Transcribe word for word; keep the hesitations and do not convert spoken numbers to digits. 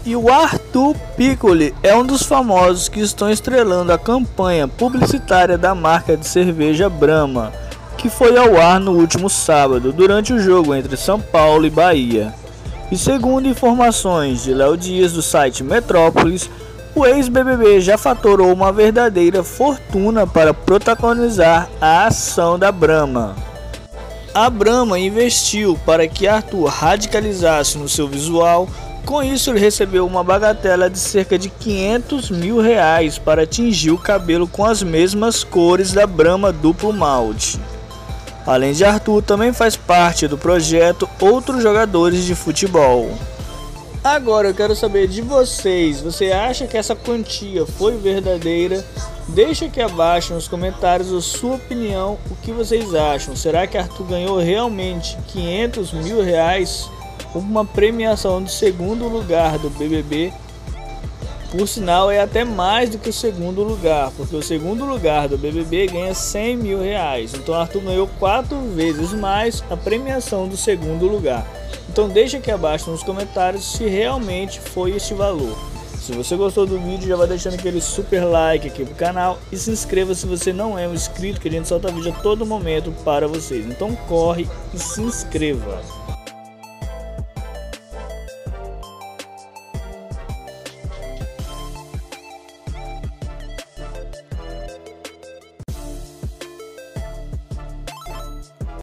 E o Arthur Piccoli é um dos famosos que estão estrelando a campanha publicitária da marca de cerveja Brahma, que foi ao ar no último sábado, durante o jogo entre São Paulo e Bahia. E segundo informações de Léo Dias do site Metrópolis, o ex-B B B já faturou uma verdadeira fortuna para protagonizar a ação da Brahma. A Brahma investiu para que Arthur radicalizasse no seu visual. Com isso, ele recebeu uma bagatela de cerca de quinhentos mil reais para tingir o cabelo com as mesmas cores da Brahma Duplo Malte. Além de Arthur, também faz parte do projeto outros jogadores de futebol. Agora eu quero saber de vocês, você acha que essa quantia foi verdadeira? Deixa aqui abaixo nos comentários a sua opinião, o que vocês acham. Será que Arthur ganhou realmente quinhentos mil reais? Uma premiação do segundo lugar do B B B? Por sinal, é até mais do que o segundo lugar, porque o segundo lugar do B B B ganha cem mil reais. Então Arthur ganhou quatro vezes mais a premiação do segundo lugar. Então deixa aqui abaixo nos comentários se realmente foi este valor. Se você gostou do vídeo, já vai deixando aquele super like aqui pro canal e se inscreva se você não é um inscrito, que a gente solta vídeo a todo momento para vocês. Então corre e se inscreva.